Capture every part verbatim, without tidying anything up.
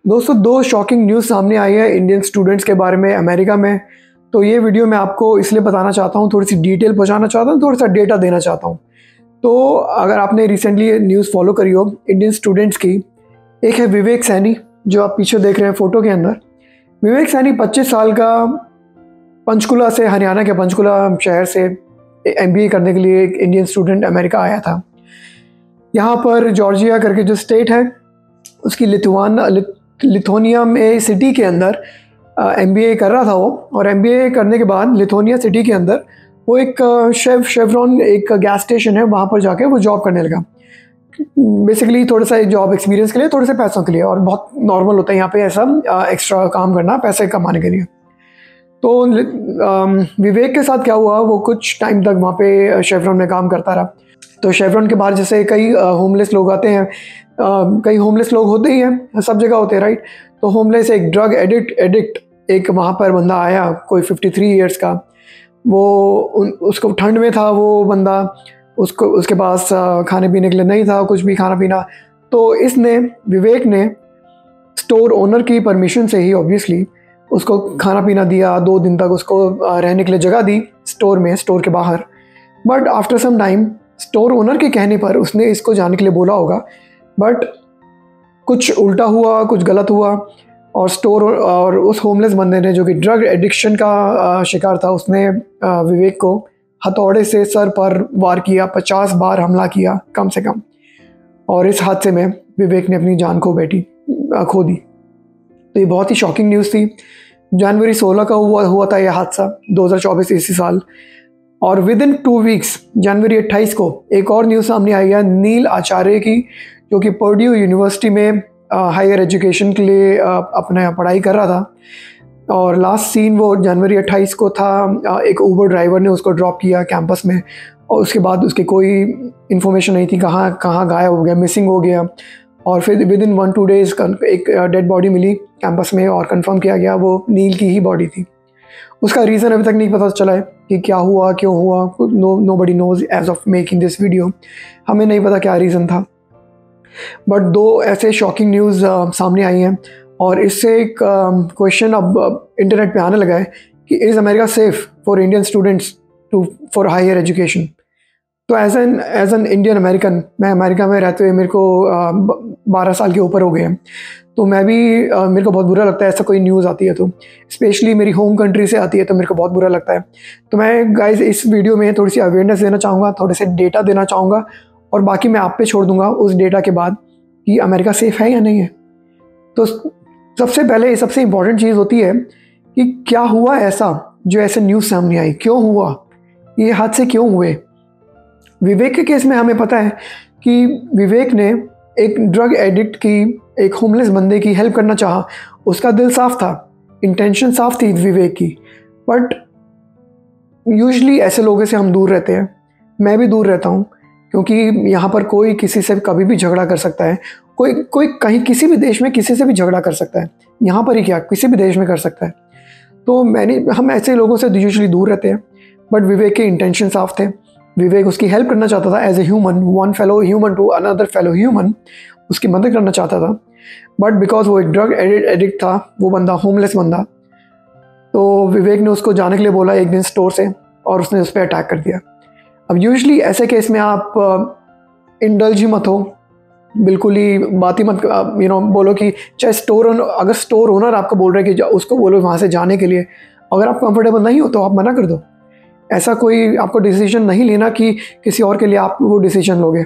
दोस्तों दो shocking news सामने आई है इंडियन स्टूडेंट्स के बारे में अमेरिका में। तो ये वीडियो मैं आपको इसलिए बताना चाहता हूँ, थोड़ी सी डिटेल पहुँचाना चाहता हूँ, थोड़ा सा डेटा देना चाहता हूँ। तो अगर आपने रिसेंटली न्यूज़ फॉलो करी हो इंडियन स्टूडेंट्स की, एक है विवेक सैनी जो आप पीछे देख रहे हैं फ़ोटो के अंदर। विवेक सैनी पच्चीस साल का, पंचकुला से, हरियाणा के पंचकुला शहर से एम बी ए करने के लिए एक इंडियन स्टूडेंट अमेरिका आया था। यहाँ पर जॉर्जिया करके जो स्टेट है उसकी लिथुआन लिथुआनिया में सिटी के अंदर एम बी ए कर रहा था वो। और एम बी ए करने के बाद लिथुआनिया सिटी के अंदर वो एक शेव शेवरॉन एक गैस स्टेशन है, वहाँ पर जाके वो जॉब करने लगा। बेसिकली थोड़ा सा जॉब एक्सपीरियंस के लिए, थोड़े से पैसों के लिए, और बहुत नॉर्मल होता है यहाँ पे ऐसा एक्स्ट्रा काम करना पैसे कमाने के लिए। तो विवेक के साथ क्या हुआ, वो कुछ टाइम तक वहाँ पे शेवरॉन में काम करता रहा। तो शेवरॉन के बाहर जैसे कई होमलेस लोग आते हैं, कई होमलेस लोग होते ही हैं, सब जगह होते हैं, राइट। तो होमलेस एक ड्रग एडिक्ट एडिक्ट एक वहाँ पर बंदा आया, कोई फिफ्टी थ्री ईयर्स का। वो उन, उसको ठंड में था वो बंदा, उसको उसके पास खाने पीने के लिए नहीं था कुछ भी खाना पीना। तो इसने विवेक ने स्टोर ओनर की परमिशन से ही ऑब्वियसली उसको खाना पीना दिया, दो दिन तक उसको रहने के लिए जगह दी स्टोर में, स्टोर के बाहर। But after some time store owner के कहने पर उसने इसको जाने के लिए बोला होगा, बट कुछ उल्टा हुआ, कुछ गलत हुआ। और स्टोर और उस होमलेस बंदे ने जो कि ड्रग एडिक्शन का शिकार था, उसने विवेक को हथौड़े से सर पर वार किया, पचास बार हमला किया कम से कम। और इस हादसे में विवेक ने अपनी जान खो बैठी खो दी। तो ये बहुत ही शॉकिंग न्यूज़ थी। जनवरी सोलह का हुआ हुआ था यह हादसा, दो हज़ार चौबीस इसी साल। और विद इन टू वीक्स जनवरी अट्ठाईस को एक और न्यूज़ सामने आई है नील आचार्य की, जो कि पर्ड्यू यूनिवर्सिटी में हायर एजुकेशन के लिए अपने पढ़ाई कर रहा था। और लास्ट सीन वो जनवरी अट्ठाईस को था, एक ऊबर ड्राइवर ने उसको ड्रॉप किया कैंपस में, और उसके बाद उसकी कोई इन्फॉर्मेशन नहीं थी, कहाँ कहाँ गायब हो गया, मिसिंग हो गया। और फिर within one two days एक डेड बॉडी मिली कैंपस में और कंफर्म किया गया वो नील की ही बॉडी थी। उसका रीज़न अभी तक नहीं पता चला है कि क्या हुआ, क्यों हुआ। No nobody knows as of making this video. हमें नहीं पता क्या रीज़न था। बट दो ऐसे शॉकिंग न्यूज़ uh, सामने आई हैं, और इससे एक क्वेश्चन uh, अब इंटरनेट पे आने लगा है कि is America safe for Indian students to for higher education. तो as an as an Indian American, मैं अमेरिका में रहते हुए मेरे को बारह साल के ऊपर हो गए हैं, तो मैं भी uh, मेरे को बहुत बुरा लगता है ऐसा कोई न्यूज़ आती है, तो स्पेशली मेरी होम कंट्री से आती है तो मेरे को बहुत बुरा लगता है। तो मैं गाइज इस वीडियो में थोड़ी सी अवेयरनेस देना चाहूँगा, थोड़े से डेटा देना चाहूँगा, और बाकी मैं आप पे छोड़ दूंगा उस डेटा के बाद कि अमेरिका सेफ़ है या नहीं है। तो सबसे पहले सबसे इम्पॉर्टेंट चीज़ होती है कि क्या हुआ ऐसा जो ऐसे न्यूज़ सामने आई, क्यों हुआ, ये हादसे क्यों हुए। विवेक के केस में हमें पता है कि विवेक ने एक ड्रग एडिक्ट की, एक होमलेस बंदे की हेल्प करना चाहा, उसका दिल साफ था, इंटेंशन साफ थी विवेक की। बट यूजुअली ऐसे लोगों से हम दूर रहते हैं, मैं भी दूर रहता हूँ, क्योंकि यहाँ पर कोई किसी से कभी भी झगड़ा कर सकता है, कोई कोई कहीं किसी भी देश में किसी से भी झगड़ा कर सकता है, यहाँ पर ही क्या किसी भी देश में कर सकता है। तो मैंने हम ऐसे लोगों से यूजुअली दूर रहते हैं। बट विवेक के इंटेंशन साफ थे, विवेक उसकी हेल्प करना चाहता था as a human, one fellow human to another fellow human, उसकी मदद करना चाहता था। बट बिकॉज वो एक ड्रग एडिक्ट था, वो बंदा होमलेस बंदा, तो विवेक ने उसको जाने के लिए बोला एक दिन स्टोर से, और उसने उस पर अटैक कर दिया। अब यूजुअली ऐसे केस में आप इंडल्ज ही मत हो, बिल्कुल ही बात ही मत यू नो बोलो कि चाहे स्टोर ओनर, अगर स्टोर ओनर आपको बोल रहे हैं कि उसको बोलो वहाँ से जाने के लिए, अगर आप कंफर्टेबल नहीं हो तो आप मना कर दो। ऐसा कोई आपको डिसीजन नहीं लेना कि किसी और के लिए आप वो डिसीजन लोगे।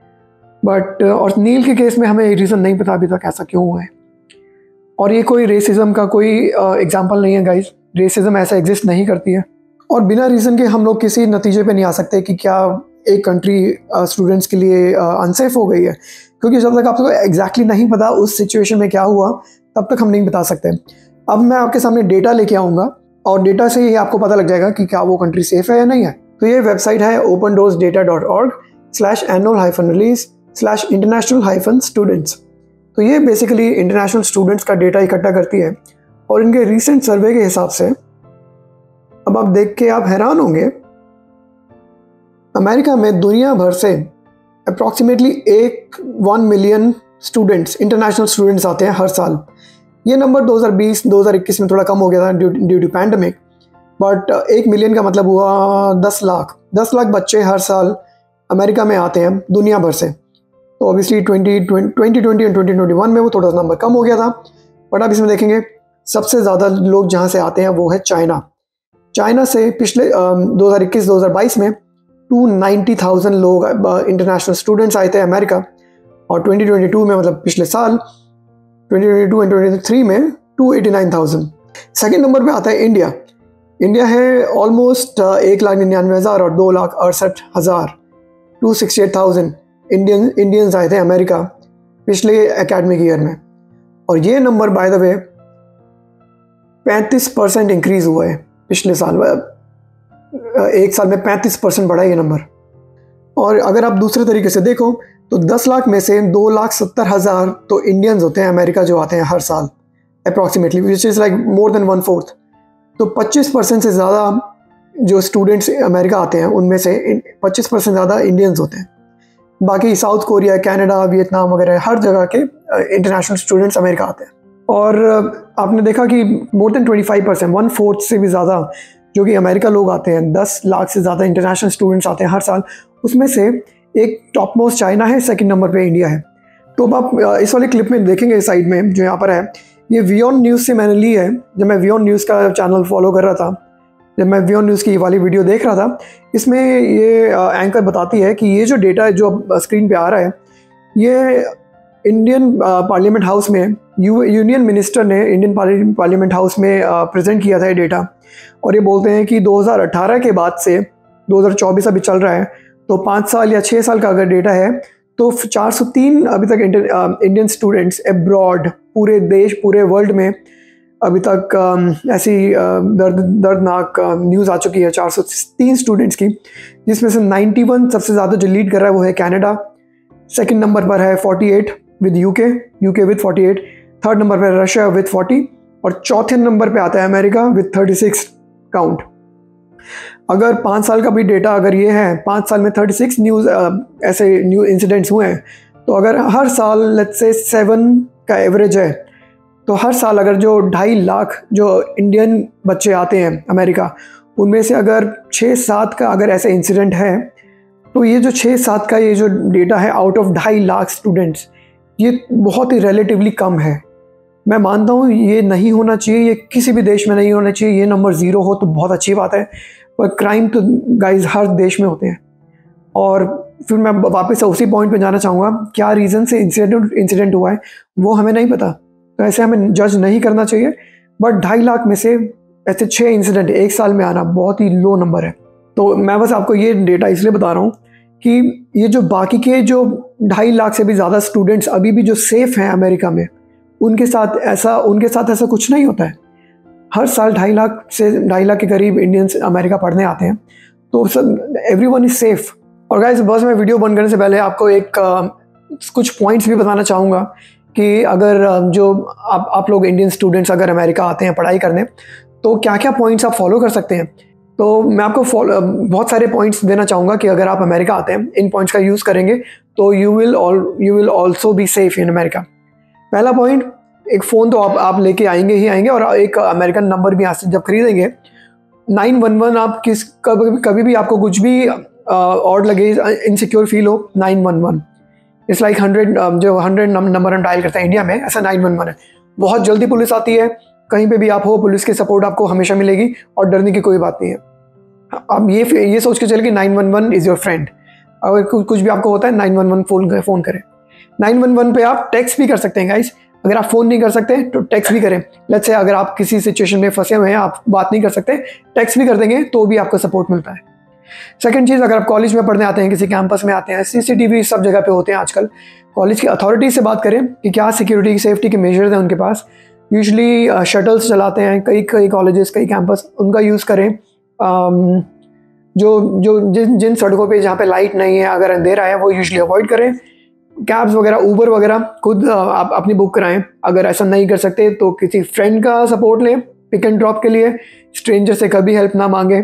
बट और नील के केस में हमें रीज़न नहीं पता अभी तक ऐसा क्यों हुआ है। और ये कोई रेसिज्म का कोई एग्जाम्पल नहीं है गाइज, रेसिज्म ऐसा एग्जिस्ट नहीं करती है। और बिना रीज़न के हम लोग किसी नतीजे पे नहीं आ सकते कि क्या एक कंट्री स्टूडेंट्स के लिए अनसेफ हो गई है, क्योंकि जब तक आपको एग्जैक्टली नहीं पता उस सिचुएशन में क्या हुआ, तब तक हम नहीं बता सकते। अब मैं आपके सामने डेटा लेके आऊँगा, और डेटा से ही आपको पता लग जाएगा कि क्या वो कंट्री सेफ है या नहीं है। तो ये वेबसाइट है open doors data dot org slash annual hyphen release slash international hyphen students. तो ये बेसिकली इंटरनेशनल स्टूडेंट्स का डेटा इकट्ठा करती है, और इनके रिसेंट सर्वे के हिसाब से, अब आप देख के आप हैरान होंगे, अमेरिका में दुनिया भर से अप्रॉक्सीमेटली एक one million students, international students आते हैं हर साल। ये नंबर दो हज़ार बीस दो हज़ार इक्कीस में थोड़ा कम हो गया था ड्यू टू पैंडमिक, बट एक मिलियन का मतलब हुआ दस लाख दस लाख बच्चे हर साल अमेरिका में आते हैं दुनिया भर से। तो obviously twenty twenty twenty and twenty twenty one में वो थोड़ा सा नंबर कम हो गया था, बट अब इसमें देखेंगे सबसे ज़्यादा लोग जहाँ से आते हैं वो है चाइना। चाइना से पिछले दो हज़ार इक्कीस दो हज़ार बाईस में टू नाइन्टी थाउजेंड लोग इंटरनेशनल स्टूडेंट्स आए थे अमेरिका, और ट्वेंटी ट्वेंटी टू में मतलब पिछले साल twenty twenty two and twenty twenty three में two eighty nine thousand. Second number पे आता है इंडिया। इंडिया है ऑलमोस्ट एक लाख निन्यानवे हज़ार और दो लाख अड़सठ हज़ार two sixty eight thousand Indian Indians आए थे अमेरिका पिछले एकेडमिक ईयर में, और ये नंबर बाय द वे पैंतीस परसेंट इंक्रीज हुआ है पिछले साल, एक साल में पैंतीस परसेंट बढ़ा ये नंबर। और अगर आप दूसरे तरीके से देखो तो दस लाख में से दो लाख सत्तर हज़ार तो इंडियंस होते हैं अमेरिका जो आते हैं हर साल approximately, which is like more than one fourth. तो पच्चीस परसेंट से ज़्यादा जो स्टूडेंट्स अमेरिका आते हैं उनमें से पच्चीस परसेंट ज़्यादा इंडियंस होते हैं। बाकी साउथ कोरिया, कनाडा, वियतनाम वगैरह हर जगह के इंटरनेशनल स्टूडेंट्स अमेरिका आते हैं। और आपने देखा कि more than twenty five percent one fourth से भी ज़्यादा जो कि अमेरिका लोग आते हैं, दस लाख से ज़्यादा इंटरनेशनल स्टूडेंट्स आते हैं हर साल, उसमें से एक टॉप मोस्ट चाइना है, सेकंड नंबर पे इंडिया है। तो अब आप इस वाले क्लिप में देखेंगे साइड में जो यहाँ पर है, ये वियॉन न्यूज़ से मैंने ली है। जब मैं वियॉन न्यूज़ का चैनल फॉलो कर रहा था, जब मैं वियॉन न्यूज़ की ये वाली वीडियो देख रहा था, इसमें ये एंकर बताती है कि ये जो डेटा है जो स्क्रीन पे आ रहा है, ये इंडियन पार्लियामेंट हाउस में यू यूनियन मिनिस्टर ने इंडियन पार्लियामेंट हाउस में प्रेजेंट किया था ये डेटा। और ये बोलते हैं कि दो हज़ार अठारह के बाद से दो हज़ार चौबीस अभी चल रहा है, तो पाँच साल या छः साल का अगर डेटा है तो चार सौ तीन अभी तक इंडियन स्टूडेंट्स अब्रॉड पूरे देश पूरे वर्ल्ड में अभी तक ऐसी दर्द दर्दनाक न्यूज़ आ चुकी है चार सौ तीन स्टूडेंट्स की, जिसमें से इक्यानवे सबसे ज़्यादा जो लीड कर रहा है वो है कनाडा। सेकंड नंबर पर है अड़तालीस विद यूके यूके विद अड़तालीस, थर्ड नंबर पर रशिया विद चालीस, और चौथे नंबर पे आता है अमेरिका विद छत्तीस काउंट। अगर पाँच साल का भी डेटा अगर ये है, पाँच साल में छत्तीस न्यूज़ ऐसे न्यू इंसिडेंट्स हुए हैं, तो अगर हर साल लेट्स से सेवन का एवरेज है, तो हर साल अगर जो ढाई लाख जो इंडियन बच्चे आते हैं अमेरिका, उनमें से अगर छः सात का अगर ऐसे इंसिडेंट है, तो ये जो छः सात का ये जो डेटा है आउट ऑफ ढाई लाख स्टूडेंट्स, ये बहुत ही रिलेटिवली कम है। मैं मानता हूँ ये नहीं होना चाहिए, ये किसी भी देश में नहीं होना चाहिए। ये नंबर ज़ीरो हो तो बहुत अच्छी बात है, पर क्राइम तो गाइज हर देश में होते हैं। और फिर मैं वापस उसी पॉइंट पे जाना चाहूँगा, क्या रीज़न से इंसिडेंट इंसिडेंट हुआ है वो हमें नहीं पता, तो ऐसे हमें जज नहीं करना चाहिए। बट ढाई लाख में से ऐसे छः इंसिडेंट एक साल में आना बहुत ही लो नंबर है। तो मैं बस आपको ये डेटा इसलिए बता रहा हूँ कि ये जो बाकी के जो ढाई लाख से भी ज़्यादा स्टूडेंट्स अभी भी जो सेफ़ हैं अमेरिका में, उनके साथ ऐसा उनके साथ ऐसा कुछ नहीं होता है। हर साल ढाई लाख से ढाई लाख के करीब इंडियंस अमेरिका पढ़ने आते हैं, तो सब एवरीवन इज़ सेफ़। और गाइस बस मैं वीडियो बंद करने से पहले आपको एक आ, कुछ पॉइंट्स भी बताना चाहूँगा कि अगर जो आप आप लोग इंडियन स्टूडेंट्स अगर अमेरिका आते हैं पढ़ाई करने, तो क्या क्या पॉइंट्स आप फॉलो कर सकते हैं। तो मैं आपको फॉलो बहुत सारे पॉइंट्स देना चाहूँगा कि अगर आप अमेरिका आते हैं, इन पॉइंट्स का यूज़ करेंगे तो you will all you will also be safe in America. पहला पॉइंट, एक फ़ोन तो आप आप लेके आएंगे ही आएंगे, और एक अमेरिकन नंबर भी यहाँ से जब खरीदेंगे, नाइन वन वन आप किस कभी कभी भी आपको कुछ भी ऑड लगे, इनसिक्योर फील हो, nine one one it's like hundred जो हंड्रेड नंबर हम डायल करते हैं इंडिया में, ऐसा नाइन वन वन है। बहुत जल्दी पुलिस आती है, कहीं पे भी आप हो पुलिस की सपोर्ट आपको हमेशा मिलेगी और डरने की कोई बात नहीं है। अब ये ये सोच के चले कि nine one one is your friend, अगर कुछ भी आपको होता है nine one one phone phone करें। नाइन वन वन पे आप टेक्स्ट भी कर सकते हैं गाइस, अगर आप फ़ोन नहीं कर सकते तो टेक्स्ट भी करें। लेट्स से अगर आप किसी सिचुएशन में फंसे हुए हैं, आप बात नहीं कर सकते, टेक्स्ट भी कर देंगे तो भी आपको सपोर्ट मिलता है। सेकंड चीज़, अगर आप कॉलेज में पढ़ने आते हैं, किसी कैंपस में आते हैं, सीसीटीवी सब जगह पे होते हैं आजकल, कॉलेज की अथॉरिटी से बात करें कि क्या सिक्योरिटी की सेफ्टी के मेजर्स हैं उनके पास। यूजुअली शटल्स चलाते हैं कई कई कॉलेजेस, कई कैंपस, उनका यूज़ करें। um, जो जो जिन जिन सड़कों पे जहाँ पे लाइट नहीं है, अगर अंधेरा है, वो यूजुअली अवॉइड करें। कैब्स वगैरह, ऊबर वगैरह खुद आप अपनी बुक कराएं। अगर ऐसा नहीं कर सकते तो किसी फ्रेंड का सपोर्ट लें पिक एंड ड्रॉप के लिए, स्ट्रेंजर से कभी हेल्प ना मांगें।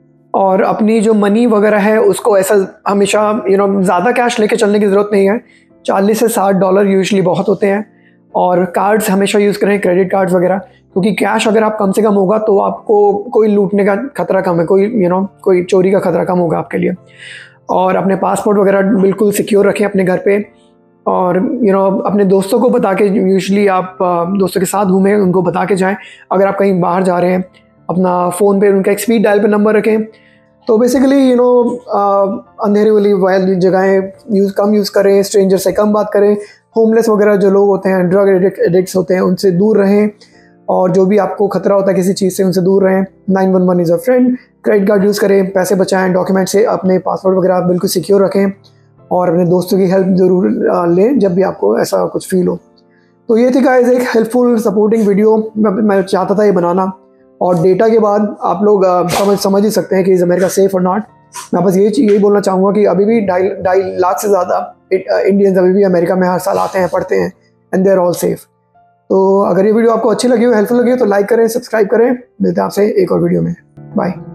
और अपनी जो मनी वगैरह है उसको ऐसा हमेशा यू नो ज़्यादा कैश लेके चलने की ज़रूरत नहीं है, चालीस से साठ डॉलर यूजुअली बहुत होते हैं। और कार्ड्स हमेशा यूज़ करें, क्रेडिट कार्ड्स वगैरह, क्योंकि कैश अगर आप कम से कम होगा तो आपको कोई लूटने का खतरा कम है, कोई यू नो कोई चोरी का खतरा कम होगा आपके लिए। और अपने पासपोर्ट वगैरह बिल्कुल सिक्योर रखें अपने घर पे। और यू नो अपने दोस्तों को बता के, यूजुअली आप दोस्तों के साथ घूमें, उनको बता के जाएं। अगर आप कहीं बाहर जा रहे हैं, अपना फ़ोन पे उनका एक स्पीड डायल पे नंबर रखें। तो बेसिकली यू नो अंधेरे वाली वाली जगहें यूज़ कम यूज़ करें, स्ट्रेंजर से कम बात करें, होमलेस वगैरह जो लोग होते हैं, ड्रग एडिक्ट्स होते हैं, उनसे दूर रहें। और जो भी आपको खतरा होता है किसी चीज़ से, उनसे दूर रहें। Nine one one is a friend. Credit card use करें, पैसे बचाएं, डॉक्यूमेंट से अपने पासवर्ड वगैरह बिल्कुल सिक्योर रखें। और अपने दोस्तों की हेल्प ज़रूर लें जब भी आपको ऐसा कुछ फील हो। तो ये थी गाइस एक हेल्पफुल सपोर्टिंग वीडियो मैं, मैं चाहता था ये बनाना। और डेटा के बाद आप लोग समझ समझ ही सकते हैं कि इज़ अमेरिका सेफ़ और नॉट। मैं बस यही यही बोलना चाहूँगा कि अभी भी ढाई ढाई लाख से ज़्यादा इंडियंस अभी भी अमेरिका में हर साल आते हैं, पढ़ते हैं, and they are all safe. तो अगर ये वीडियो आपको अच्छी लगी हो, हेल्पफुल लगी हो, तो लाइक करें, सब्सक्राइब करें। मिलते हैं आपसे एक और वीडियो में। बाय।